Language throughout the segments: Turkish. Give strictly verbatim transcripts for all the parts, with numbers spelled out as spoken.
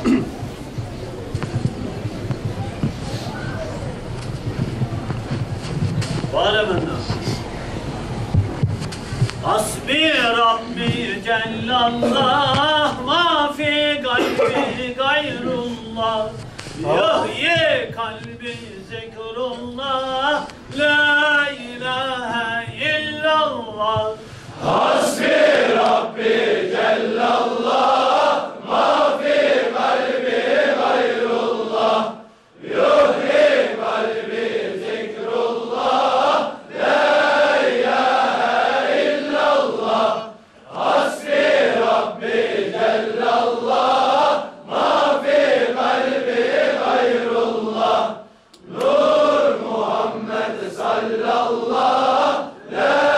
Var efendim. Hasbi Rabbi Cellallah ma fi kalbi gayrullah yuhyi kalbi zikrullah la ilahe illallah. Hasbi Rabbi Cellallah ma fi kalbi gayrullah yuhyi kalbi zikrullah la ilahe illallah. Hasbi Rabbi Cellallah ma fi kalbi gayrullah Nur Muhammed sallallah la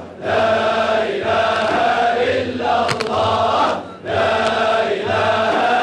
La ilahe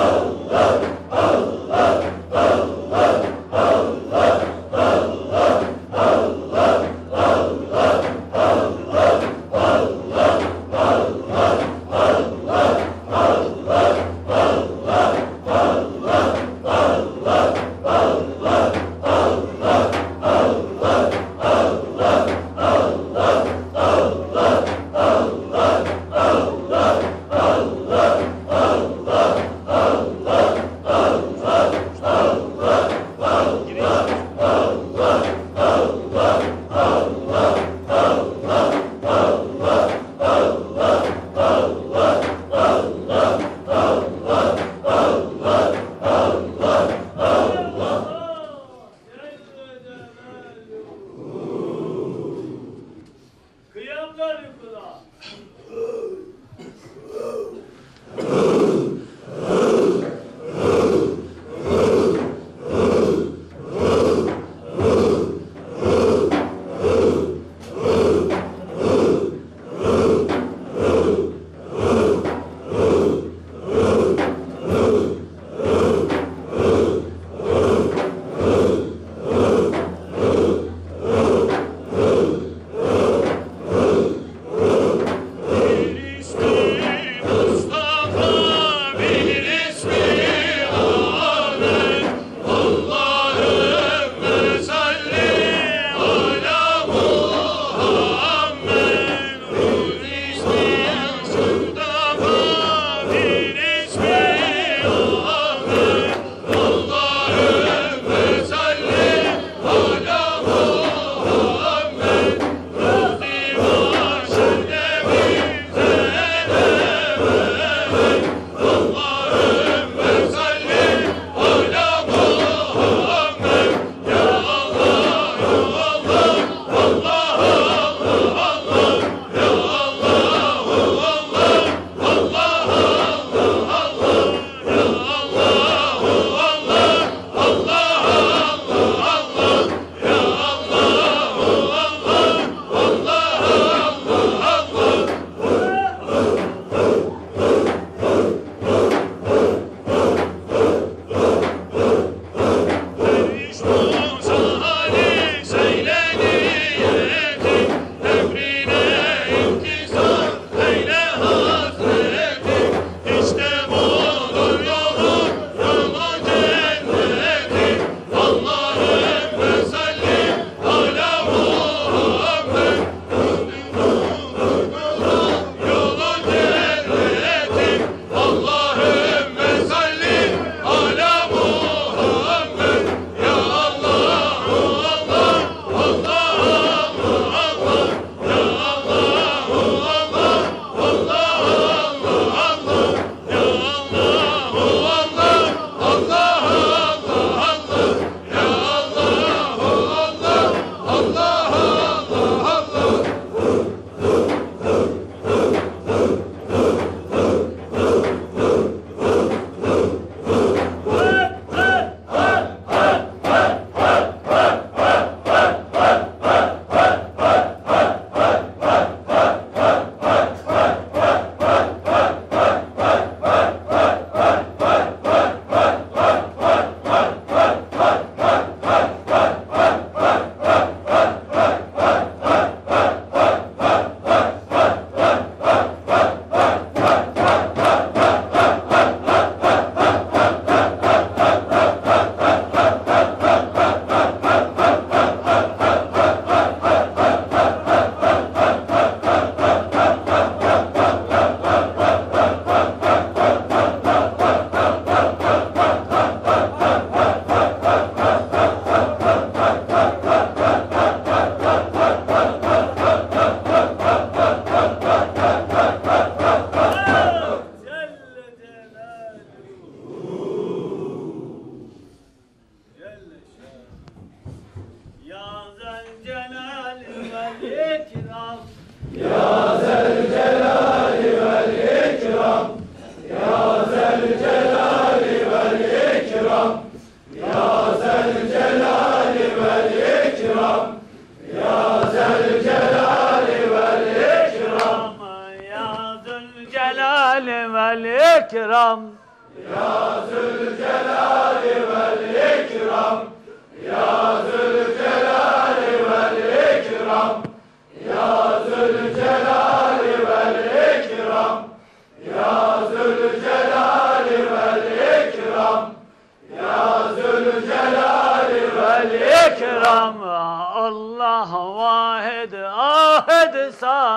Allah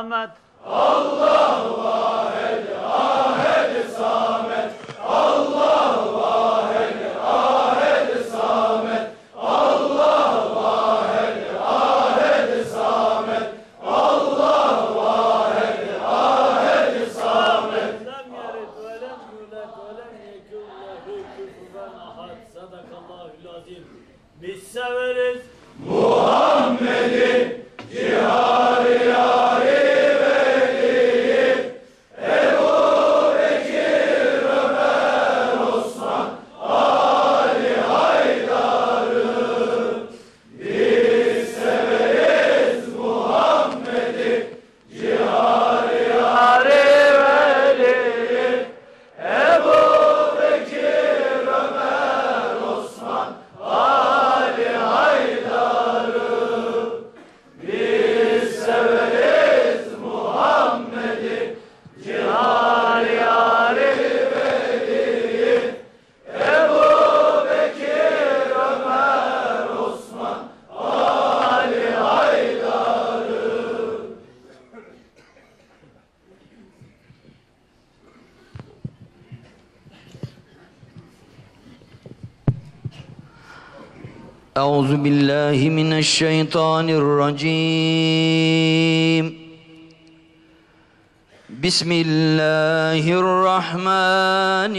samet. Allahu vahed, ahed samet. Allahu vahed, ahed samet. Allahu vahed, ahed samet. Allahu vahed, ahed samet. Lem yerid ve lem yulet ve lem yekun lehu kufuven ahad. Sadakallahul azim. Biz severiz Muhammed'i, cihari yari veliyi, Ebu Bekir, Ömer, Osman, Ali Haydar'ı. Biz severiz Muhammed'i, cihari yari veliyi, Ebu Bekir, Ömer, Osman, Ali Haydar'ı. Biz severiz Muhammed'i, cihari yari veliyi, Ebu Bekir, Ömer, Osman, Ali Haydar'ı. أعوذ بالله من الشيطان الرجيم بسم الله الرحمن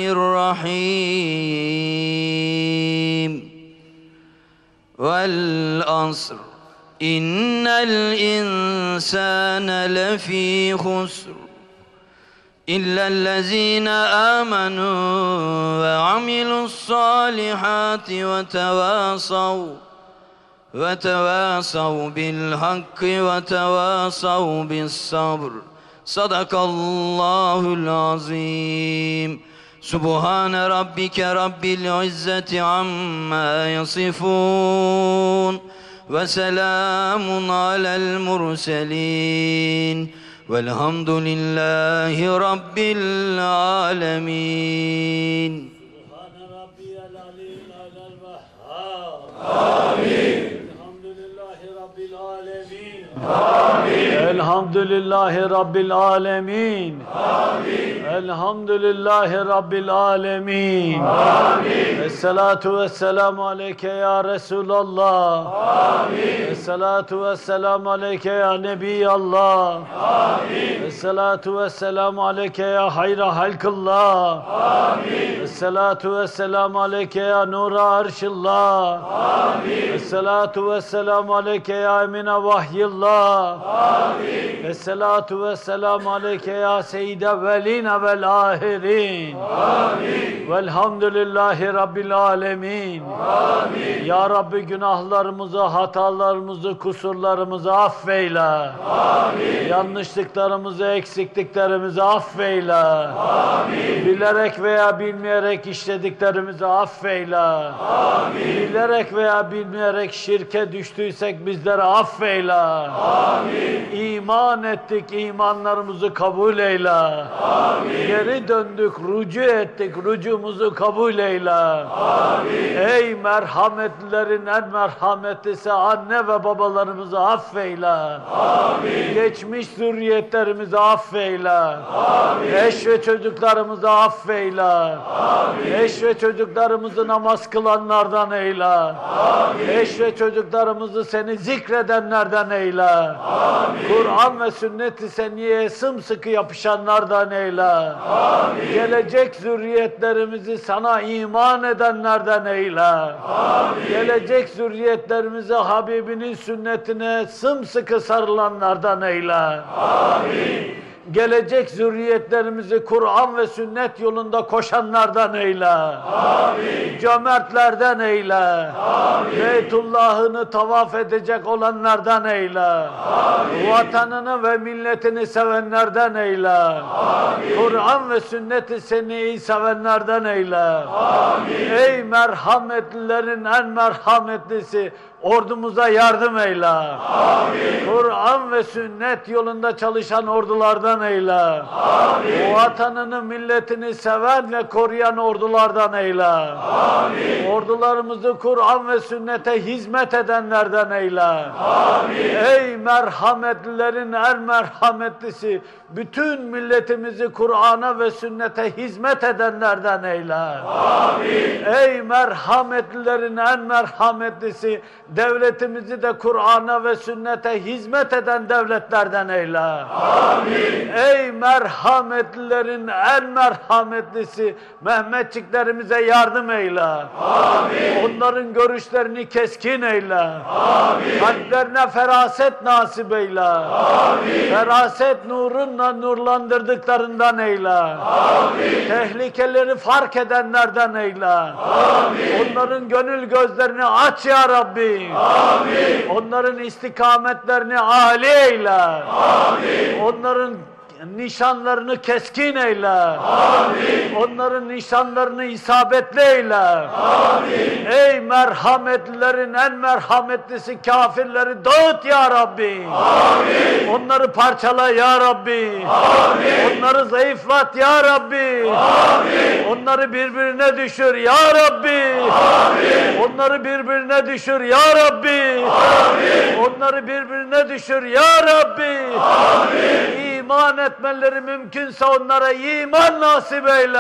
الرحيم والعصر إن الإنسان لفي خسر إلا الذين آمنوا وعملوا الصالحات وتواصوا وتواصوا بالحق وتواصوا بالصبر صدق الله العظيم سبحان ربك رب العزة عما يصفون وسلام على المرسلين والحمد لله رب العالمين. Subhane Rabbiyel Aliyyil Alel Vehhab. Amin. Elhamdülillahi Rabbil Alemin. Amin. Elhamdülillahi Rabbil Alemin. Amin. Elhamdülillahi Rabbil Alemin. Amin. Esselatu vesselamu aleyke ya Resulallah. Amin. Esselatu vesselamu aleyke ya Nebiyallah. Amin. Esselatu vesselamu aleyke ya hayra halkillah. Amin. Esselatu vesselamu aleyke ya nura arşillah. Amin. Esselatu vesselamu aleyke ya emine vahyillah. Amin. Esselatu vesselamu aleyke ya seyyide veline vel ahirin. Amin. Velhamdülillahi Rabbil alemin. Amin. Ya Rabbi günahlarımızı, hatalarımızı, kusurlarımızı affeyle. Amin. Yanlışlıklarımızı, eksikliklerimizi affeyle. Amin. Bilerek veya bilmeyerek işlediklerimizi affeyle. Amin. Bilerek veya bilmeyerek şirke düştüysek bizleri affeyle. Amin. İman ettik, imanlarımızı kabul eyle. Amin. Geri döndük, rücu ettik, rücumuzu kabul eyle. Amin. Ey merhametlilerin en merhametlisi anne ve babalarımızı affeyle. Amin. Geçmiş zürriyetlerimizi affeyle. Amin. Eş ve çocuklarımızı affeyle. Amin. Eş ve çocuklarımızı namaz kılanlardan eyle. Amin. Eş ve çocuklarımızı seni zikredenlerden eyle. Amin. Kur'an ve sünnet-i seniyeye sımsıkı yapışanlardan eyle. Amin. Gelecek zürriyetlerimizi sana iman edenlerden eyle. Amin. Gelecek zürriyetlerimizi Habibinin sünnetine sımsıkı sarılanlardan eyle. Amin. Gelecek zürriyetlerimizi Kur'an ve sünnet yolunda koşanlardan eyle. Amin. Cömertlerden eyle. Amin. Beytullah'ını tavaf edecek olanlardan eyle. Amin. Vatanını ve milletini sevenlerden eyle. Amin. Kur'an ve sünnet-i seniyeyi sevenlerden eyle. Amin. Ey merhametlilerin en merhametlisi, Ordumuza yardım eyle. Kur'an ve sünnet yolunda çalışan ordulardan eyle. Amin. Vatanını, milletini seven ve koruyan ordulardan eyle. Amin. Ordularımızı Kur'an ve sünnete hizmet edenlerden eyle. Amin. Ey merhametlilerin en merhametlisi, bütün milletimizi Kur'an'a ve sünnete hizmet edenlerden eyle. Amin. Ey merhametlilerin en merhametlisi, devletimizi de Kur'an'a ve sünnete hizmet eden devletlerden eyle. Amin. Ey merhametlilerin en merhametlisi, Mehmetçiklerimize yardım eyle. Amin. Onların görüşlerini keskin eyle. Amin. Kalplerine feraset nasip eyle. Amin. Feraset nurunla nurlandırdıklarından eyle. Amin. Tehlikeleri fark edenlerden eyle. Amin. Onların gönül gözlerini aç ya Rabbi. Amin. Onların istikametlerini âli eyle. Amin. Onların nişanlarını keskin eyle. Amin. Onların nişanlarını isabetli eyle. Amin. Ey merhametlilerin en merhametlisi, kafirleri dağıt ya Rabbi. Amin. Onları parçala ya Rabbi. Amin. Onları zayıflat ya Rabbi. Amin. Onları birbirine düşür ya Rabbi. Amin. Onları birbirine düşür ya Rabbi. Amin. Onları birbirine düşür ya Rabbi. Amin. İman etmeleri mümkünse onlara iman nasip eyle.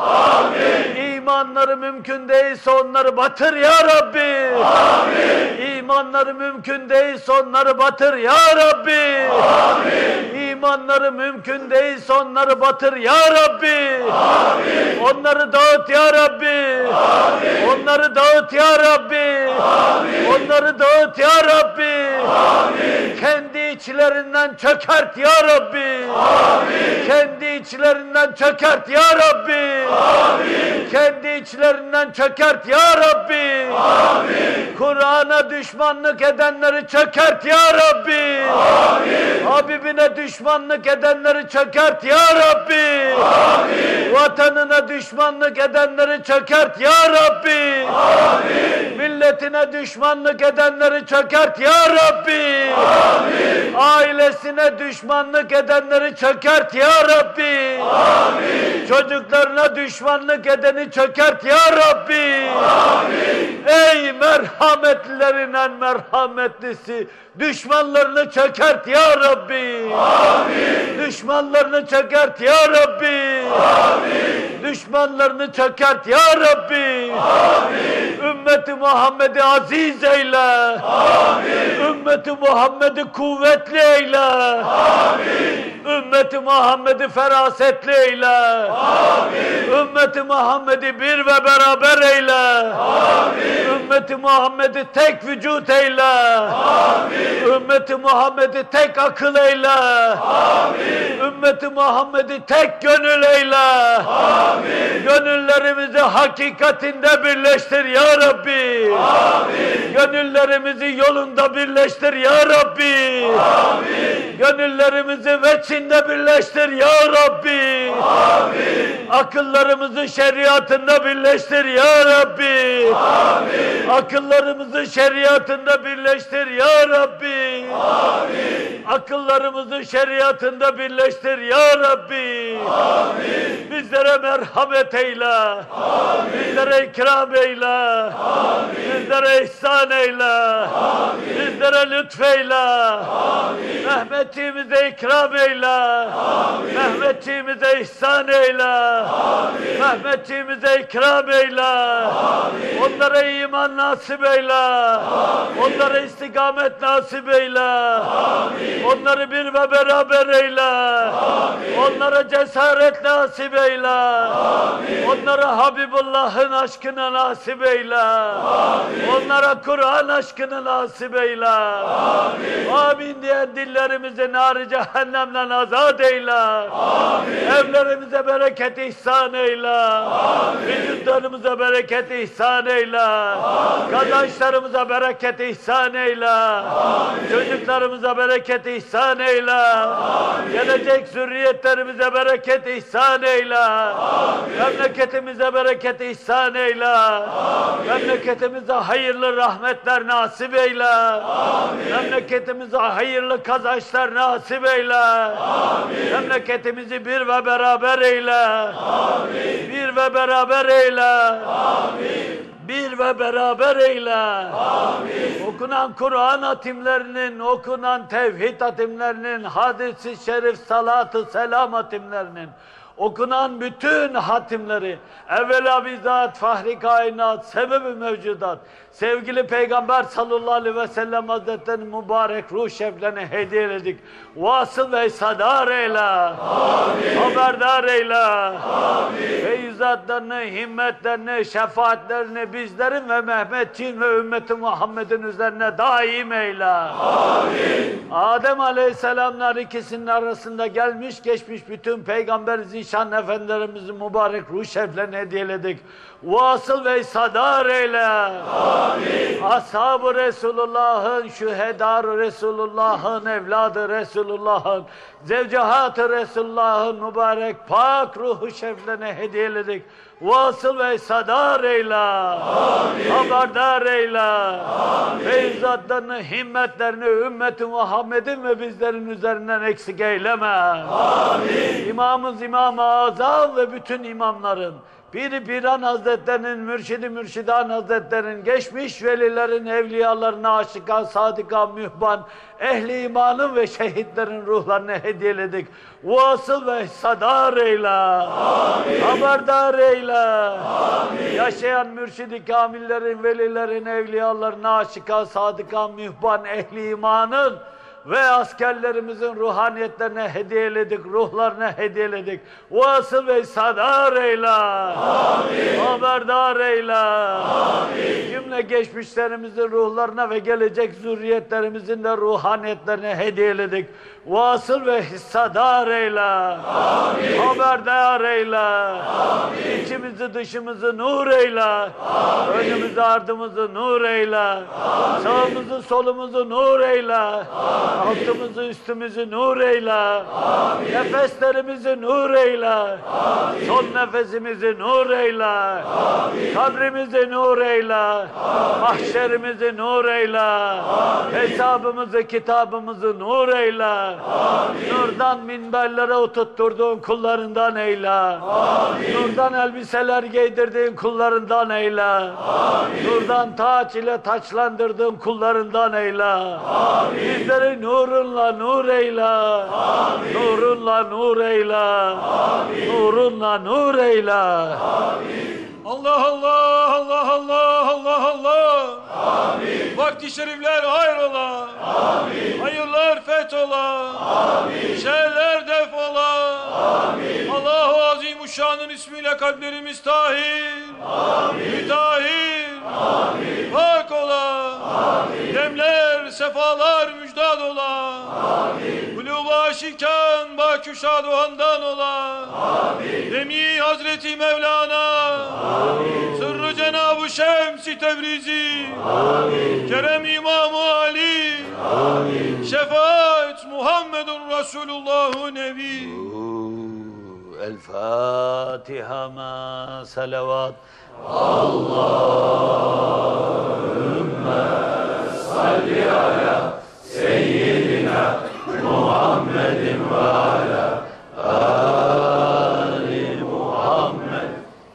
Amin. İmanları mümkün değilse onları batır ya Rabbi. Amin. İmanları mümkün değilse onları batır ya Rabbi. Amin. İmanları mümkün değilse onları batır ya Rabbi. Amin. Onları dağıt ya Rabbi. Amin. Onları dağıt ya Rabbi. Amin. Onları dağıt ya Rabbi. Amin. Kendi içlerinden çökert ya Rabbi. Amin. Kendi içlerinden çökert ya Rabbi. Amin. Kendi içlerinden çökert ya Rabbi. Amin. Kur'an'a düşmanlık edenleri çökert ya Rabbi. Amin. Habibine düşmanlık edenleri çökert ya Rabbi. Amin. Vatanına düşmanlık edenleri çökert ya Rabbi. Amin. Milletine düşmanlık edenleri çökert ya Rabbi. Amin. Ailesine düşmanlık edenleri çökert ya Rabbi. Amin. Çocuklarına düşmanlık edeni çökert ya Rabbi. Amin. Ey merhametlilerin en merhametlisi, düşmanlarını çökert ya Rabbi. Amin. Düşmanlarını çökert ya Rabbi. Amin. Düşmanlarını çökert ya Rabbi. Amin. Ümmeti Muhammed'i aziz eyle. Amin. Ümmeti Muhammed'i kuvvetli eyle. Amin. Ümmeti Muhammed'i ferasetli eyle. Amin. Ümmeti Muhammed'i bir ve beraber eyle. Amin. Ümmeti Muhammed'i tek vücut eyle. Amin. Ümmeti Muhammed'i tek akıl eyle. Amin. Ümmeti Muhammed'i tek gönül eyle. Amin. Gönüllerimizi hakikatinde birleştir ya Rabbi. Amin. Gönüllerimizi yolunda birleştir ya Rabbi. Amin. Gönüllerimizi veçinde birleştir ya Rabbi. Amin. Akıllarımızı şeriatında birleştir ya Rabbi. Amin. Akıllarımızı şeriatında birleştir ya Rabbi. Amin. Akıllarımızı şeriatında birleştir ya Rabbi. Amin. Bizlere merhamet eyle. Amin. Bizlere ikram eyle. Amin. Bizlere ihsan eyle. Amin. Bizlere lütfeyle. Amin. Mehmetçiğimize ikram eyle. Amin. Mehmetçiğimize ihsan eyle. Amin. Mehmetçiğimize ikram eyle. Amin. Onlara iman nasip eyle. Amin. Onlara istikamet nasip eyle. Amin. Onları bir ve beraber eyle. Amin. Onlara cesaret nasip eyle. Amin. Onlara Habibullah'ın aşkını nasip eyle. Amin. Onlara Kur'an aşkını nasip eyle. Amin. Amin diyen dillerimizi nar-ı cehennemden azat eyle. Amin. Evlerimize bereket ihsan eyle. Amin. Vücutlarımıza bereket ihsan eyle. Amin. Kazançlarımıza bereket ihsan eyle. Amin. Çocuklarımıza bereket ihsan eyle. Amin. Gelecek zürriyetlerimize bereket ihsan eyle. Amin. Memleketimize bereket ihsan eyle. Amin. Memleketimize hayırlı rahmetler nasip eyle. Amin. Memleketimize hayırlı kazançlar nasip eyle. Amin. Memleketimizi bir ve beraber eyle. Amin. Bir ve beraber eyle. Amin. Bir ve beraber eyle. Amin. Okunan Kur'an hatimlerinin, okunan tevhid hatimlerinin, hadis-i şerif, salat-ı selam hatimlerinin, okunan bütün hatimleri, evvela bizzat fahri kainat, sebebi mevcudat, sevgili Peygamber sallallahu aleyhi ve sellem Hazretleri'nin mübarek ruh şeriflerine hediye ededik. Vasıl ve sadar eyle. Amin. Haberdar eyle. Amin. Feyizatlarını, himmetlerini, şefaatlerini bizlerin ve Mehmetçiğin ve ümmeti Muhammed'in üzerine daim eyle. Amin. Adem aleyhisselamlar ikisinin arasında gelmiş geçmiş bütün Peygamber Zişan Efendilerimizin mübarek ruh şeriflerini hediyeledik. Vasıl ve sadar eyle. Amin. Ashab-ı Resulullah'ın, şühedar-ı Resulullah'ın, evladı Resulullah'ın, zevcehat-ı Resulullah'ın mübarek pak ruhu şeriflerine hediyeledik. Vasıl ve sadar eyle. Amin. Haberdar eyle. Amin. Feyzatlarını, himmetlerini ümmeti Muhammed'in ve bizlerin üzerinden eksik eyleme. Amin. İmamız İmam-ı Azam ve bütün imamların, Piri Piran Hazretlerinin, Mürşidi Mürşidan Hazretlerinin, geçmiş velilerin, evliyaların, aşıkan, sadıkan, mühban, ehli imanın ve şehitlerin ruhlarını hediyeledik. Vasıl ve sadar eyle. Amin. Haberdar eyle. Amin. Yaşayan mürşidi kamillerin, velilerin, evliyaların, aşıkan, sadıkan, mühban, ehli imanın ve askerlerimizin ruhaniyetlerine hediyeledik, ruhlarına hediyeledik. Vasıl ve sadar eyle. Amin. Haberdar eyle. Amin. Cümle geçmişlerimizin ruhlarına ve gelecek zürriyetlerimizin de ruhaniyetlerine hediyeledik. Vasıl ve hissadar eyle. Amin. Haberdar eyle. Amin. İçimizi dışımızı nur eyle. Amin. Önümüzü ardımızı nur eyle. Amin. Sağımızı solumuzu nur eyle. Amin. Altımızı üstümüzü nur eyle. Amin. Nefeslerimizi nur eyle. Amin. Son nefesimizi nur eyle. Amin. Kabrimizi nur eyle. Amin. Mahşerimizi nur eyle. Amin. Hesabımızı, kitabımızı nur eyle. Amin. Nurdan minberlere oturtturduğun kullarından eyle. Amin. Nurdan elbiseler giydirdiğin kullarından eyle. Amin. Nurdan taç ile taçlandırdığın kullarından eyle. Amin. Bizleri nurunla nur eyle. Amin. Nurunla nur eyle. Amin. Nurunla nur eyle. Amin. Allah Allah, Allah Allah, Allah Allah. Amin. Vakti şerifler hayrola. Amin. Hayırlar fethola. Amin. Şerler defola. Amin. Allahu Azimuşşan'ın ismiyle kalplerimiz tahir. Amin. Mütahhir. Amin. Pak ola. Amin. Demler, sefalar müjdat ola. Amin. Kulubu aşikan baküşad ohandan ola. Amin. Demi Hazreti Mevlana. Amin. Sırrı Cenab-ı Şems-i Tebrizi. Amin. Kerem İmam-ı Ali. Amin. Şefaat Muhammedun Resulullah-ı Nebi. El Fatiha ma salavat. Allahümme salli ala seyyidina Muhammedin ve ala ali Muhammed.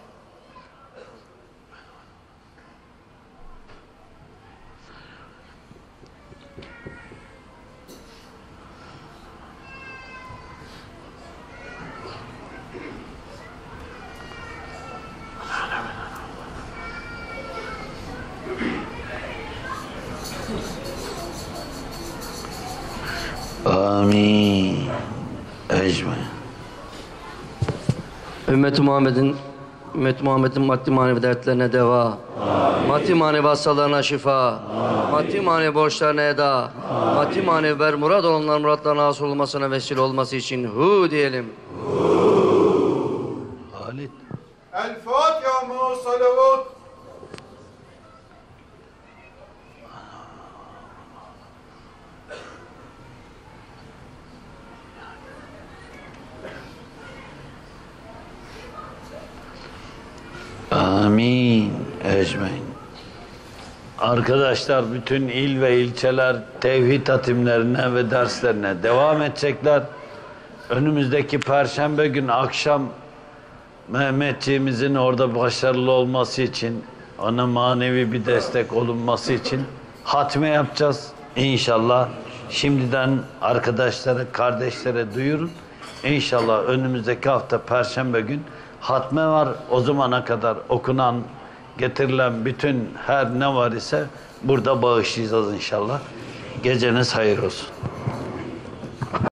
Amin. Ecmaîn. Ümmet-i Muhammed'in Ümmet-i Muhammed'in maddi manevi dertlerine deva. Amin. Maddi manevi hastalarına şifa. Amin. Maddi manevi borçlarına eda. Amin. Maddi manevi ber murad olanlar muratlarına hasıl olmasına vesile olması için hu diyelim. Hu. Halit. El Fatiha ma salavat. ecmaîn. Arkadaşlar bütün il ve ilçeler tevhid hatimlerine ve derslerine devam edecekler. Önümüzdeki Perşembe günü akşam Mehmetçiğimizin orada başarılı olması için, ona manevi bir destek olunması için hatme yapacağız inşallah. Şimdiden arkadaşlara, kardeşlere duyurun. İnşallah önümüzdeki hafta Perşembe gün hatme var. O zamana kadar okunan, getirilen bütün her ne var ise burada bağışlayacağız inşallah. Geceniz hayır olsun.